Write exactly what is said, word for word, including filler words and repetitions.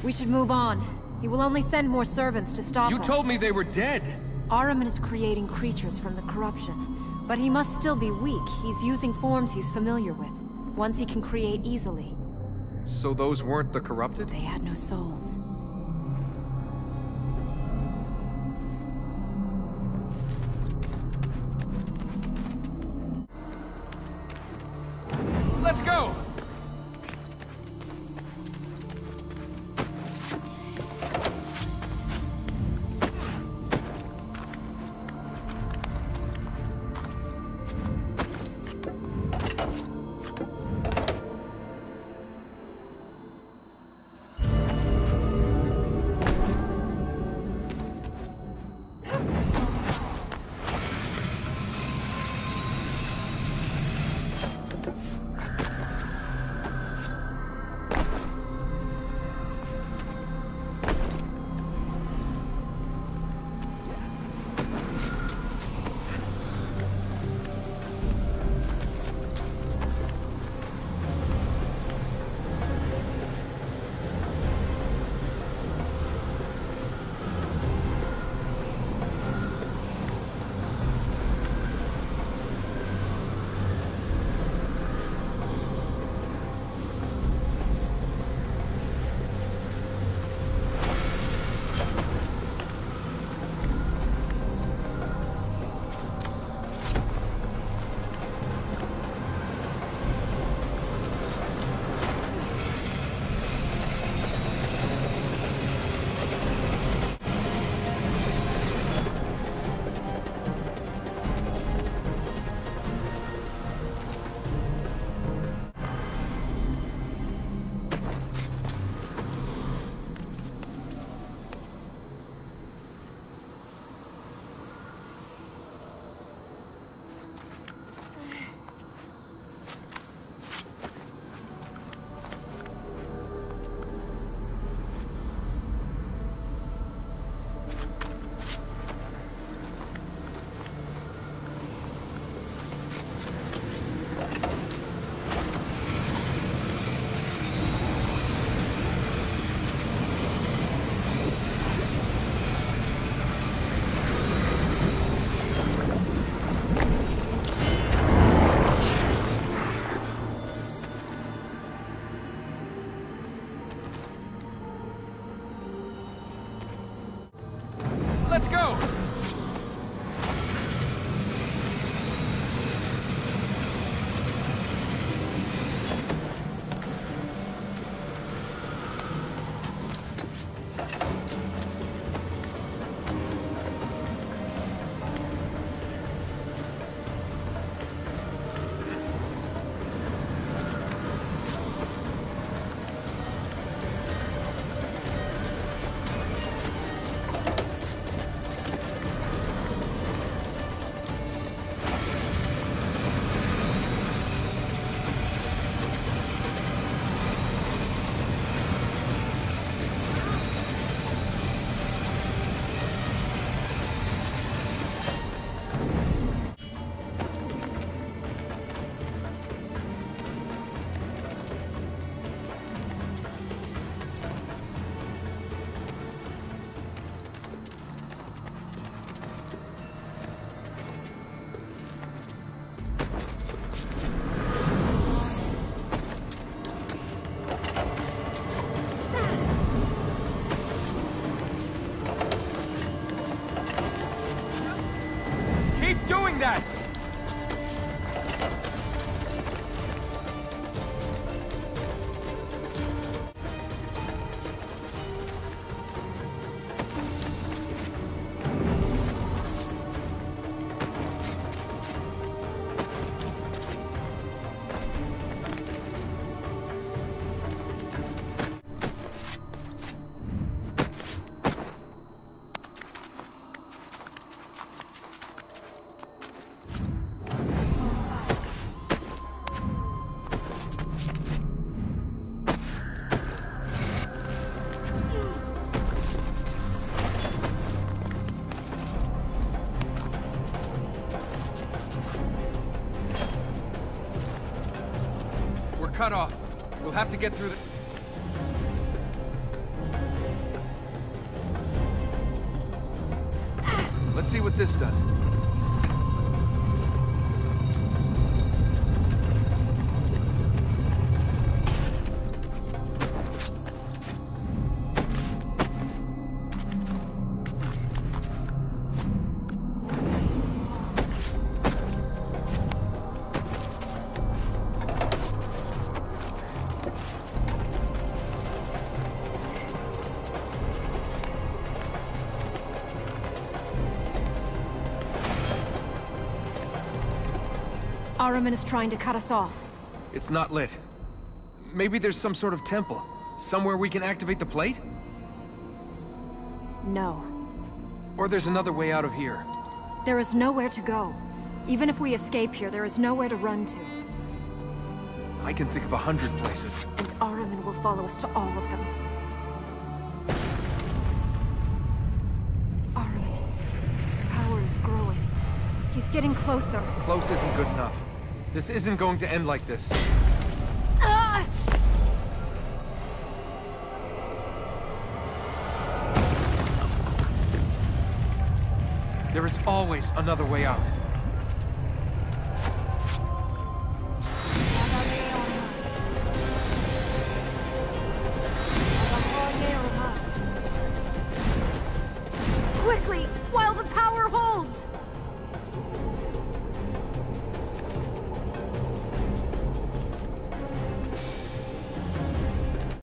We should move on. He will only send more servants to stop us. You told me they were dead! Ahriman is creating creatures from the corruption. But he must still be weak. He's using forms he's familiar with. Ones he can create easily. So those weren't the corrupted? They had no souls. Let's go! Let's go! Keep doing that! Cut off. We'll have to get through the... Let's see what this does. Ahriman is trying to cut us off. It's not lit. Maybe there's some sort of temple. Somewhere we can activate the plate? No. Or there's another way out of here. There is nowhere to go. Even if we escape here, there is nowhere to run to. I can think of a hundred places. And Ahriman will follow us to all of them. Ahriman. His power is growing. He's getting closer. Close isn't good enough. This isn't going to end like this. Ah! There is always another way out.